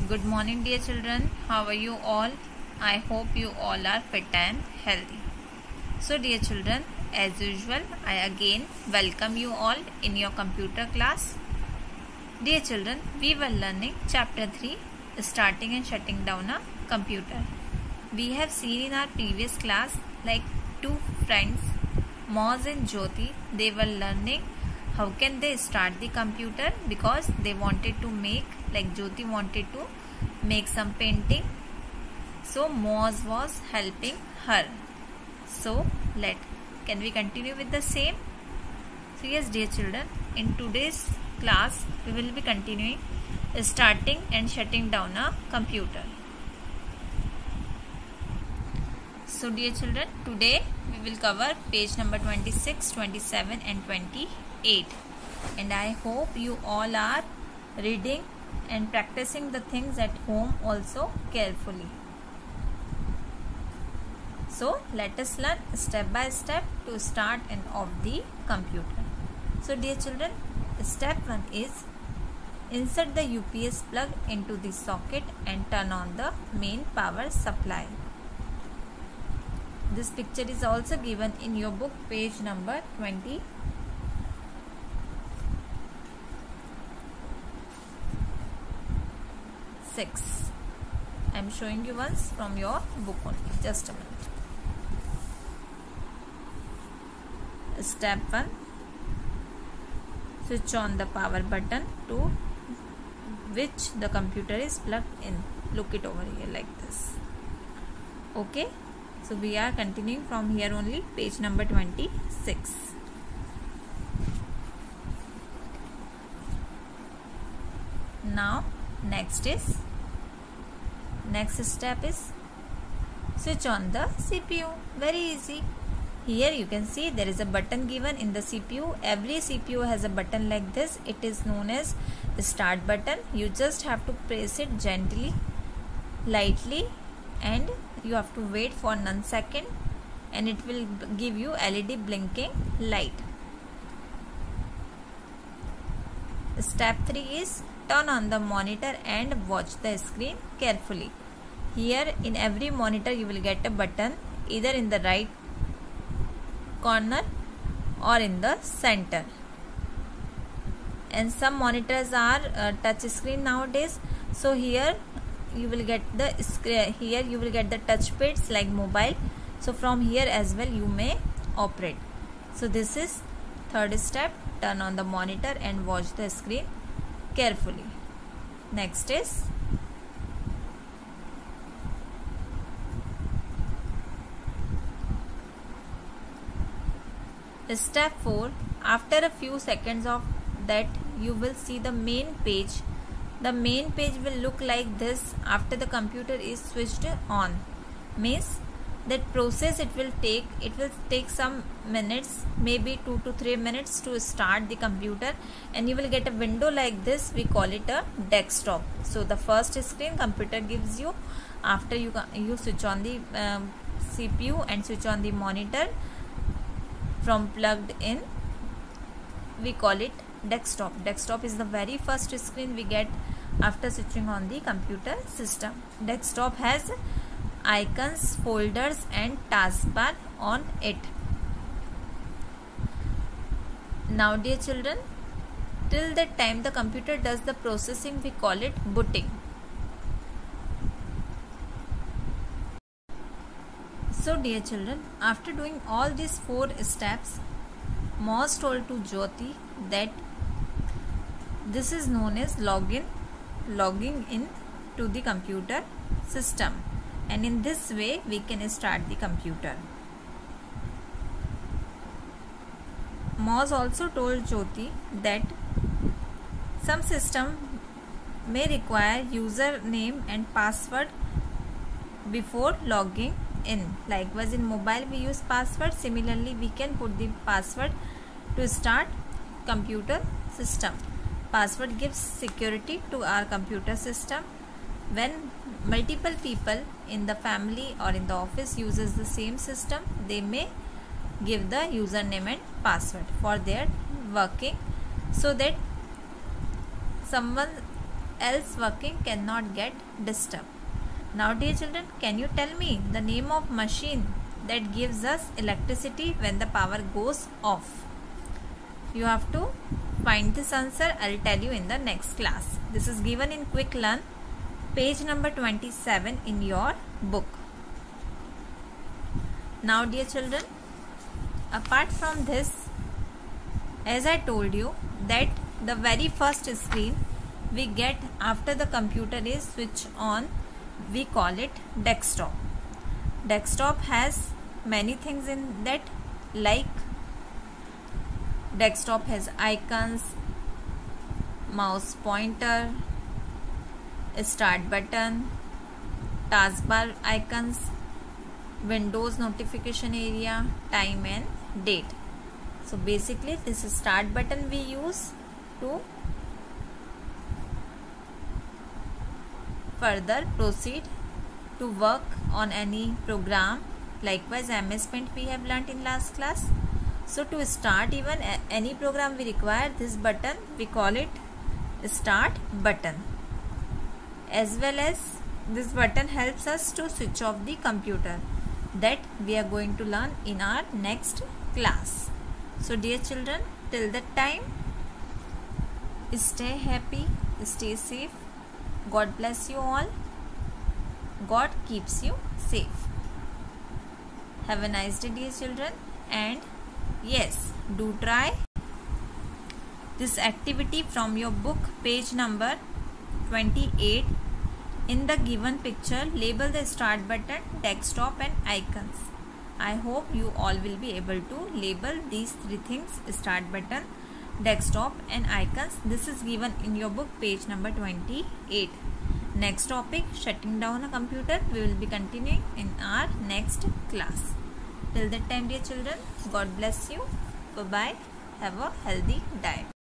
Good morning, dear children. How are you all? I hope you all are fit and healthy. So, dear children, as usual, I again welcome you all in your computer class. Dear children, we were learning chapter 3, starting and shutting down a computer. We have seen in our previous class like two friends, Moz and Jyoti, they were learning how can they start the computer because they wanted to make, like Jyoti wanted to make some painting. So Moz was helping her. So can we continue with the same? So yes, dear children, in today's class we will be continuing starting and shutting down a computer. So dear children, today we will cover page number 26, 27 and 28, and I hope you all are reading and practicing the things at home also carefully. So let us learn step by step to start and off the computer. So dear children, step 1 is insert the UPS plug into the socket and turn on the main power supply. This picture is also given in your book, page number 26. I am showing you once from your book only. Just a minute. Step 1. Switch on the power button to which the computer is plugged in. Look it over here like this. Okay. So we are continuing from here only, page number 26. Now next step is switch on the CPU. Very easy. Here you can see there is a button given in the CPU. Every CPU has a button like this. It is known as start button. You just have to press it gently, lightly, and you have to wait for 1 second and it will give you LED blinking light. Step 3 is turn on the monitor and watch the screen carefully. Here in every monitor you will get a button either in the right corner or in the center, and some monitors are touch screen nowadays. So here you will get the touch pads like mobile. So from here as well you may operate. So this is third step, turn on the monitor and watch the screen carefully. Next is step 4. After a few seconds of that you will see the main page. The main page will look like this after the computer is switched on. Means that process it will take some minutes, maybe 2 to 3 minutes to start the computer, and you will get a window like this. We call it a desktop. So the first screen computer gives you after you switch on the CPU and switch on the monitor from plugged in. We call it desktop. Desktop is the very first screen we get after switching on the computer system. Desktop has icons, folders and taskbar on it. Now dear children, till that time the computer does the processing, we call it booting. So dear children, after doing all these 4 steps, Moz told to Jyoti that this is known as logging in to the computer system, and in this way we can start the computer. Moz also told Jyoti that some system may require username and password before logging in. Likewise in mobile we use password. Similarly we can put the password to start computer system. Password gives security to our computer system. When multiple people in the family or in the office uses the same system, they may give the username and password for their working, so that someone else working cannot get disturbed. Now dear children, can you tell me the name of machine that gives us electricity when the power goes off? You have to find this answer. I'll tell you in the next class. This is given in Quick Learn, page number 27 in your book. Now dear children, apart from this, as I told you that the very first screen we get after the computer is switched on, we call it desktop. Desktop has many things in that, like desktop has icons, mouse pointer, start button, taskbar icons, Windows notification area, time and date. So basically this start button we use to further proceed to work on any program. Likewise MS Paint we have learnt in last class. So to start even any program we require this button, we call it start button. As well as this button helps us to switch off the computer, that we are going to learn in our next class. So dear children, till that time, stay happy, stay safe. God bless you all. God keeps you safe. Have a nice day dear children, and yes, do try this activity from your book, page number 28. In the given picture, label the start button, desktop and icons. I hope you all will be able to label these three things: start button, desktop and icons. This is given in your book, page number 28. Next topic, shutting down a computer, we will be continuing in our next class. Till that time dear children, God bless you. Bye bye. Have a healthy diet.